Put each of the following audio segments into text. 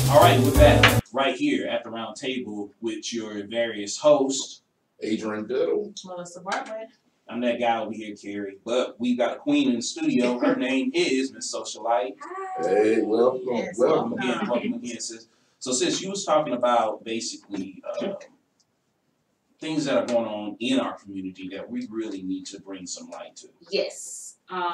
All right, we're back right here at the round table with your various hosts. Adrian Biddle. Melissa Bartlett. I'm that guy over here, Carrie. But we've got a queen in the studio. Her name is Miss Socialight. Hey, welcome. Yes, welcome. Welcome again, sis. So, sis, you was talking about basically things that are going on in our community that we really need to bring some light to. Yes.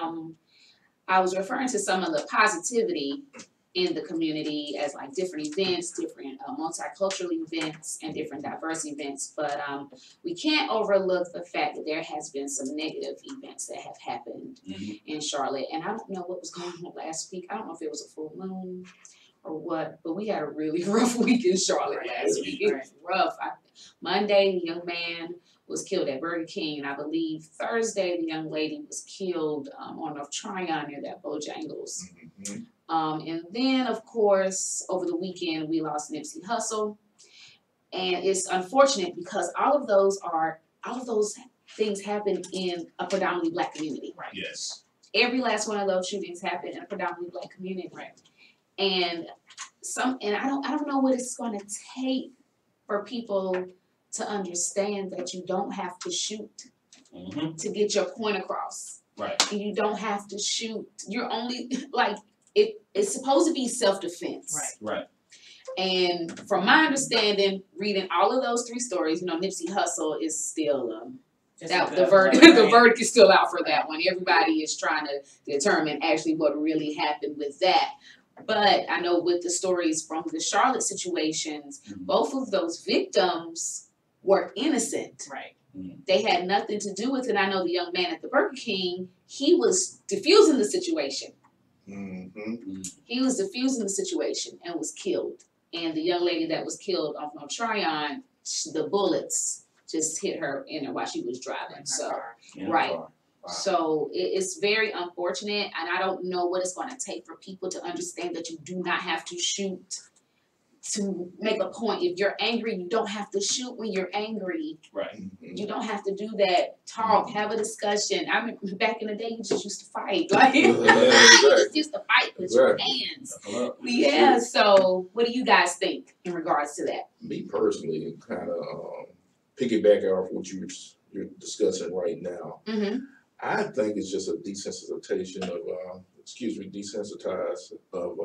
I was referring to some of the positivity in the community as like different events, different multicultural events, and different diverse events. But we can't overlook the fact that there has been some negative events that have happened in Charlotte. And I don't know what was going on last week. I don't know if it was a full moon or what, but we had a really rough week in Charlotte last week. It was rough. Monday, the young man was killed at Burger King, and I believe Thursday, the young lady was killed on North Tryon near that Bojangles. And then, of course, over the weekend, we lost Nipsey Hussle. And it's unfortunate because all of those things happen in a predominantly Black community. Right. Yes. Every last one of those shootings happened in a predominantly Black community. Right. And I don't know what it's going to take for people to understand that you don't have to shoot to get your point across. Right. And you don't have to shoot. You're only like it's supposed to be self-defense. Right. Right. And from my understanding, reading all of those three stories, Nipsey Hussle is still the verdict is still out for that one. Everybody is trying to determine actually what really happened with that. But I know with the stories from the Charlotte situations, both of those victims were innocent. Right. They had nothing to do with it. I know the young man at the Burger King, he was diffusing the situation. He was diffusing the situation and was killed. And the young lady that was killed off North Tryon, the bullets just hit her in her while she was driving. So, right. Wow. So it's very unfortunate, and I don't know what it's going to take for people to understand that you do not have to shoot to make a point. If you're angry, you don't have to shoot when you're angry. Right. You don't have to do that. Talk, have a discussion. I mean, back in the day, you just used to fight. Like, you just used to fight with your hands. Yeah, so what do you guys think in regards to that? Me personally, kind of piggyback off what you're discussing right now. I think it's just a desensitization of, desensitized of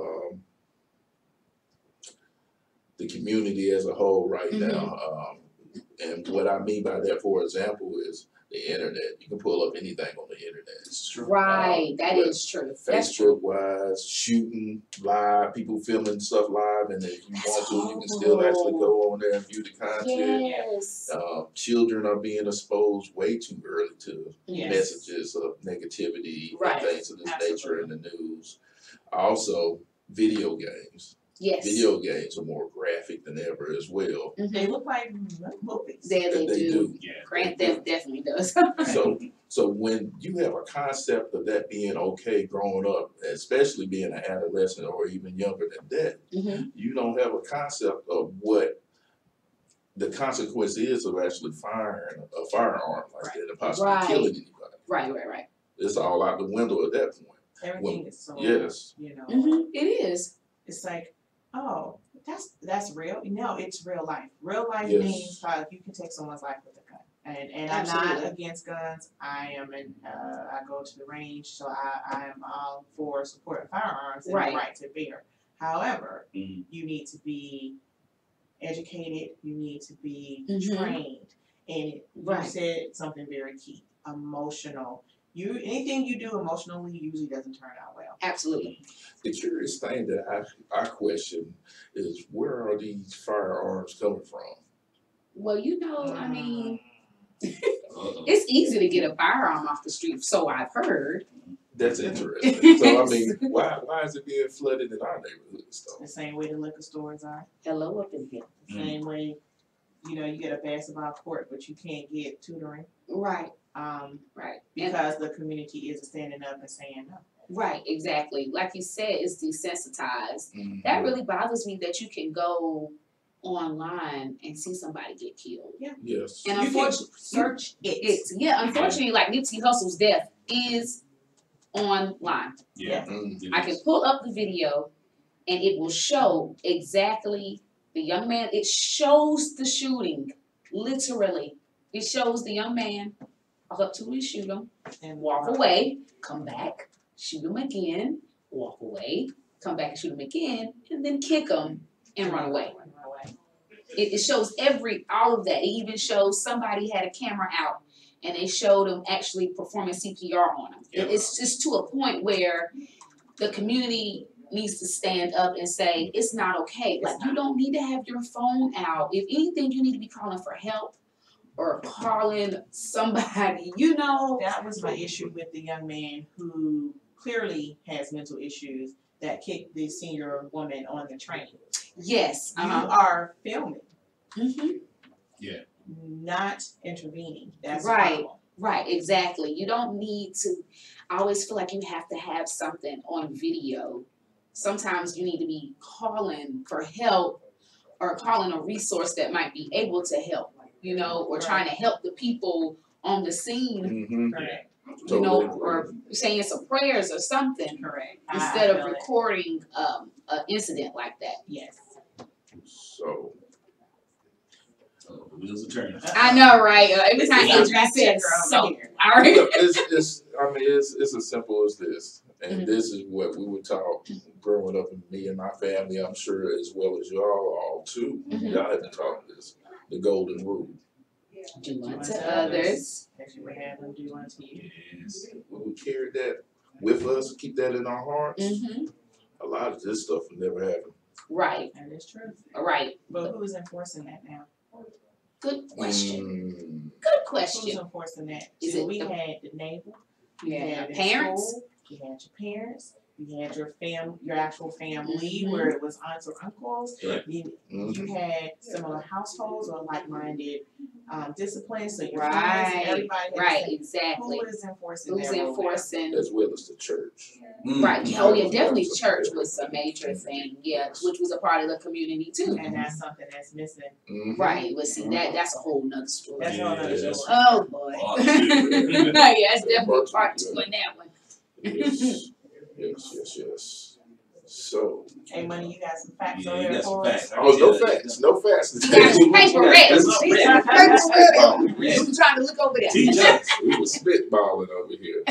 the community as a whole right now. And what I mean by that, for example, is the internet. You can pull up anything on the internet. It's true. Right, that is true. Facebook-wise, shooting live, people filming stuff live, and if you want to, you can still actually go on there and view the content. Yes. Children are being exposed way too early to messages of negativity and things of this nature in the news. Also, video games. Yes. Video games are more graphic than ever as well. They look like movies. They do. Yeah. Grand Theft definitely does. So when you have a concept of that being okay growing up, especially being an adolescent or even younger than that, you don't have a concept of what the consequence is of actually firing a firearm like that and possibly killing anybody. Right. It's all out the window at that point. Everything is so, It is. It's like, oh, that's real. No, it's real life. Real life means you can take someone's life with a gun. And I'm not against guns. I go to the range, so I am all for supporting firearms and the right to bear. However, you need to be educated. You need to be trained. And you said something very key: emotional. Anything you do emotionally usually doesn't turn out well. Absolutely. The curious thing that I question is, where are these firearms coming from? Well, I mean, it's easy to get a firearm off the street, so I've heard. That's interesting. So, I mean, why is it being flooded in our neighborhoods, though? The same way the liquor stores are. Hello up in here. The same way, you get a basketball court, but you can't get tutoring. Right. Because the community isn't standing up and saying no. Right, exactly. Like you said, it's desensitized. That really bothers me that you can go online and see somebody get killed. Yeah. Yes. And unfortunately, search it. Unfortunately, like Nipsey Hussle's death is online. Yeah. I can pull up the video and it will show exactly the young man. It shows the shooting, literally. It shows the young man walk up to him, shoot him, and walk away, come back, shoot him again, walk away, come back and shoot him again, and then kick him and run away. It shows all of that. It even shows somebody had a camera out and they showed him actually performing CPR on him. Yeah. It's just to a point where the community needs to stand up and say, it's not okay. Like, you don't need to have your phone out. If anything, you need to be calling for help or calling somebody, you know. That was my issue with the young man who clearly has mental issues that kicked the senior woman on the train. Yes. You are filming, Mm-hmm. not intervening. That's Right. the problem. Right, exactly. You don't need to, I always feel like you have to have something on video. Sometimes you need to be calling for help or calling a resource that might be able to help, you know, or trying to help the people on the scene, Correct. you know, or saying some prayers or something Correct. instead I of feel it. recording an incident like that. Yes. So The wheels are turning. I know, right? Every time This is Adrian a says checker so, over here. all right. look, it's as simple as this, and this is what we were taught growing up in me and my family. I'm sure as well as y'all all too. Mhm. Y'all have to taught this, the golden rule. Do unto others. That you would have them do unto you. Yes. We would carry that with us, keep that in our hearts. Mm-hmm. A lot of this stuff will never happen. Right, That is true. right. But who is enforcing that now? Good question. Mm, Good Who's question. enforcing that? Is So it we the- had the neighbor, You had have in parents. school, you had your parents, you had your actual family, Mhm. where it was aunts or uncles. Right. You mhm. had similar households or like-minded disciplines, so your Right, friends, everybody had the right, same. exactly. Who is enforcing Who's that rule now? enforcing? As well as the church. Right. Mm. Oh yeah, definitely. Church was a major thing. Yeah, which was a part of the community too. And that's something that's missing. Mhm. Right. But see, that's a whole nother story. That's Yeah, all another that's- story. Oh boy. Oh, yeah, shit. it's definitely part two in that one. Yes, yes. So, Hey, Money, you got some facts Yeah, over you there got some for facts. us? oh, no facts, no facts. Got some paper ready. That's See? ready. Paper ready. Ready. You trying to look over there. Teach us. We were spitballing over here.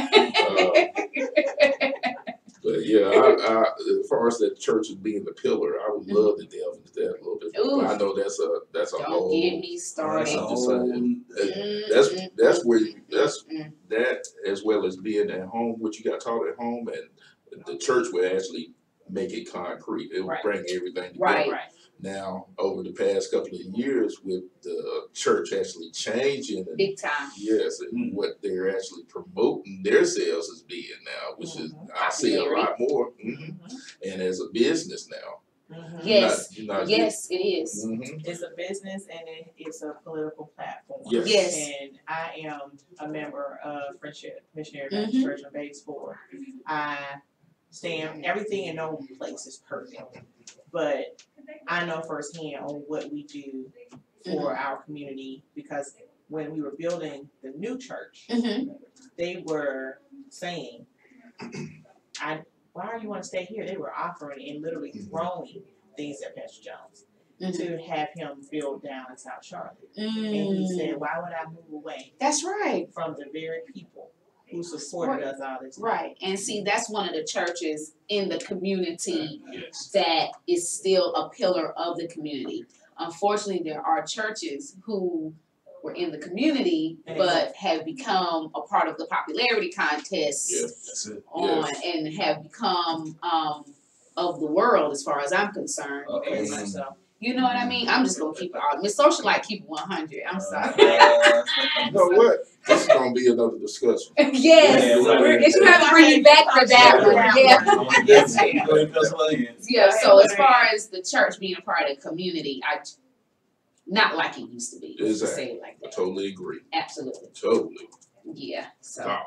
But yeah, I, as far as that church as being the pillar, I would love to delve into that a little bit. Ooh. But I know that's a Don't whole. get me That's started. a I'm just whole- saying, Mm-mm. that's where that's Mm-mm. that as well as being at home, what you got taught at home, and the church will actually make it concrete. It will Right. bring everything together. Right. Right. Now, over the past couple of years, with the church actually changing and Big time. yes, and what they're actually promoting themselves as being now, which is I see a lot more, and as a business now. Mhm. Yes. You're not Yes, it is. It's a business and it's a political platform. Yes. Yes. And I am a member of Friendship Missionary Mhm. Baptist Church on Base 4. I stand, everything in no place is perfect, but I know firsthand on what we do for our community, because when we were building the new church, Mm-hmm. they were saying, why do you want to stay here? They were offering and literally throwing things at Pastor Jones to have him build down in South Charlotte. And he said, why would I move away That's right. from the very people who supported us all this time? Right. And see, that's one of the churches in the community Yes. that is still a pillar of the community. Unfortunately, there are churches who were in the community but have become a part of the popularity contest Yes. That's it. on and have become of the world as far as I'm concerned. Very Okay. much so. You know what I mean? I'm just gonna keep it all. Miss Socialight keep it 100. I'm sorry. You know what? This is gonna be another discussion. Yes, Yeah, you have to bring me back for that one. Yeah. Yes. Go ahead, Councilor Williams. Yeah, so as far as the church being a part of the community, not like it used to be. Let's just say it like I that. totally agree. Absolutely. Totally. Yeah. So Wow.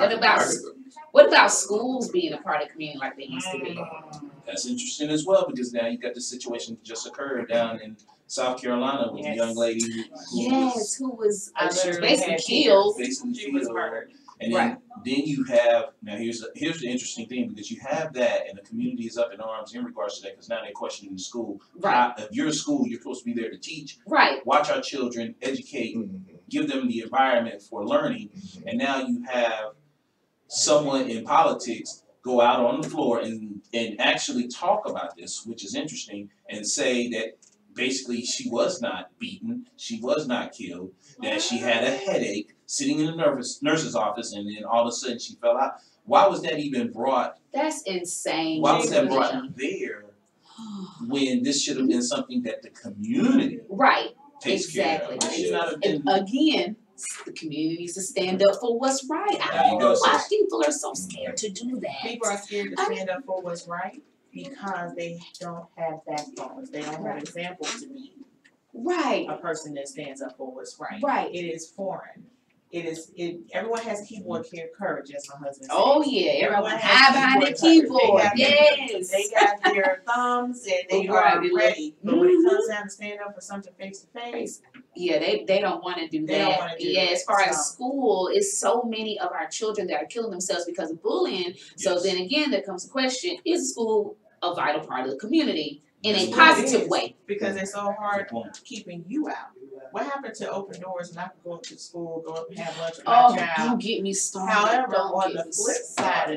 what about schools being a part of the community like they used to be? That's interesting as well, because now you got this situation that just occurred down in South Carolina with a young lady who Yes, who was I she was literally basically had killed. basically She was killed. murdered. And then you have, now here's the interesting thing, because you have that and the community is up in arms in regards to that, because now they're questioning the school. Right. If you're a school, you're supposed to be there to teach. Right. Watch our children, educate, give them the environment for learning. And now you have someone in politics go out on the floor and actually talk about this, which is interesting, and say that basically she was not beaten, she was not killed, that she had a headache sitting in the nurse's office, and then all of a sudden she fell out. Why was that even brought? That's insane. Why was that brought there when this should have been something that the community takes care of? Exactly. And again, the community needs to stand up for what's right. I don't know why people are so scared to do that. People are scared to stand up for what's right because they don't have backbones. They don't have examples to be a person that stands up for what's right. Right. It is foreign. Everyone has keyboard courage, as my husband said. Oh yeah, everyone hide behind the keyboard. Yes. They got their thumbs and they are ready. But when it comes down to stand up for something face to face, yeah, they don't want to do that. They don't want to do that. As far as school, it's so many of our children that are killing themselves because of bullying. So then again, there comes the question: is school a vital part of the community in a positive way? Because it's so hard keeping you out. What happened to open doors and I could go to school, go up and have lunch with my child? Don't get me started. However, on the flip side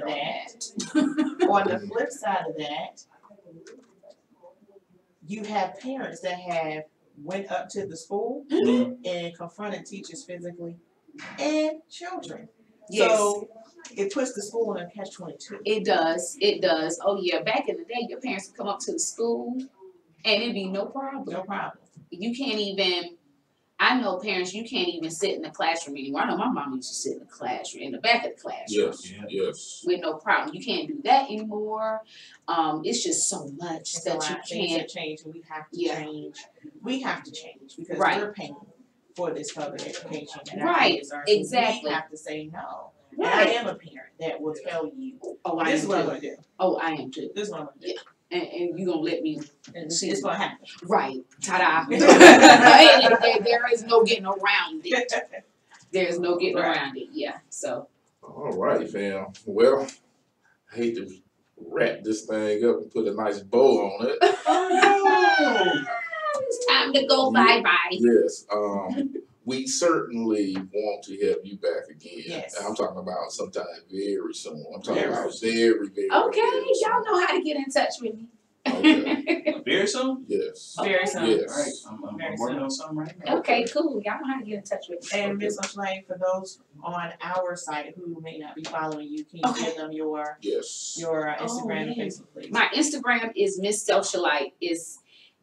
of that, you have parents that have went up to the school and confronted teachers physically and children. Yes. So it puts the school in a catch-22. It does. Oh yeah, back in the day, your parents would come up to the school and it'd be no problem. No problem. You can't even, I know parents, you can't even sit in the classroom anymore. I know my mom used to sit in the classroom, in the back of the classroom. Yes. With no problem. You can't do that anymore. It's just so much It's that a lot you of things can't. that change, and we have to change. We have to change because Right. we're paying for this public education. And Right. Our kids are, so Exactly. we have to say no. Right. And I am a parent that will tell you, I this is am what I'm too. going to do. Oh, I am too. This is what I'm going to do. And you're going to let me And see it's going to happen. Right. Ta-da. there is no getting around it. There's no getting around it. Yeah. So. All right, fam. Well, I hate to wrap this thing up and put a nice bow on it. It's time to go bye-bye. Yes. We certainly want to have you back again. Yes. And I'm talking about sometime very soon. I'm talking Very about soon. very Okay. very soon. Y'all know how to get in touch with me. Okay. Very soon? Yes. Very soon. Yes. All right, I'm Very working soon. on something right now. Okay, cool. Y'all know how to get in touch with me. And Ms. Socialight, for those on our site who may not be following you, can you give them your Yes. Instagram and man. Facebook, please? My Instagram is Miss Socialight. It's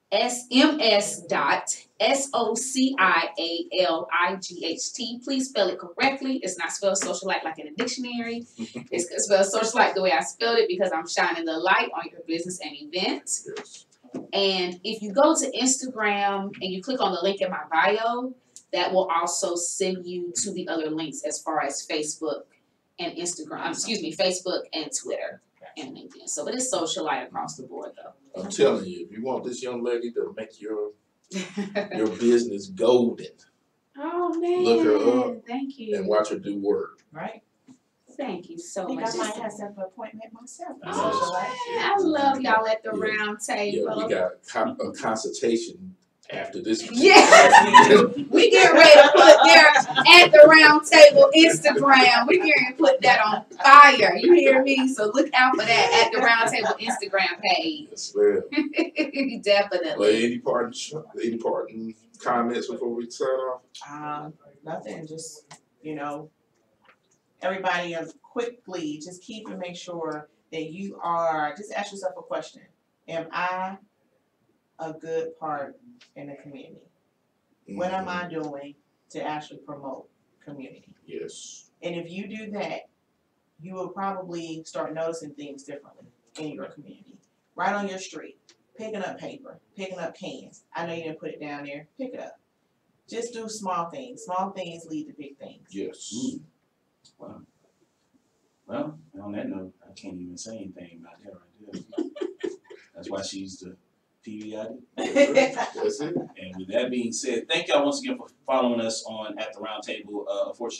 SMS.SOCIALIGHT. Please spell it correctly. It's not spelled socialite like in a dictionary. It's spelled socialite the way I spelled it because I'm shining the light on your business and events. Yes. And if you go to Instagram and you click on the link in my bio, that will also send you to the other links as far as Facebook and Instagram. Facebook and Twitter and LinkedIn. So it is socialite across the board though. I'm telling you, if you want this young lady to make your business golden, Oh man. Look her up Thank you. and watch her do work. Right? Thank you so I think much. I might have set an appointment myself. Ms. Oh, Socialight. I love y'all at the Yeah. round Yeah, table. we got a consultation after this. Yes. We get ready to put their at the round table Instagram. We get ready to put that on fire. You hear me? So look out for that at the round table Instagram page. Yes, well. Definitely. Well, any parting comments before we sign off? Nothing, just, everybody quickly, just keep and make sure that you are, just ask yourself a question. Am I a good part in the community? What am I doing to actually promote community? Yes. And if you do that, you will probably start noticing things differently in your community. Right on your street, picking up paper, picking up cans. I know you didn't put it down there, pick it up. Just do small things. Small things lead to big things. Yes. Wow. Well, on that note, I can't even say anything about that right there. That's why she's the PVID. That's it. And with that being said, thank y'all once again for following us on At the Round Table. Unfortunately,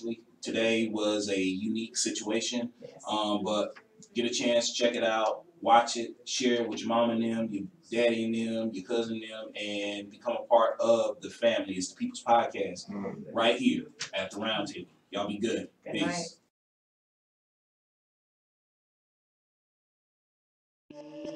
Today was a unique situation, Yes. but get a chance, check it out, watch it, share it with your mom and them, your daddy and them, your cousin and them, and become a part of the family. It's the People's Podcast right here at the Roundtable. Y'all be good. Good Peace. night.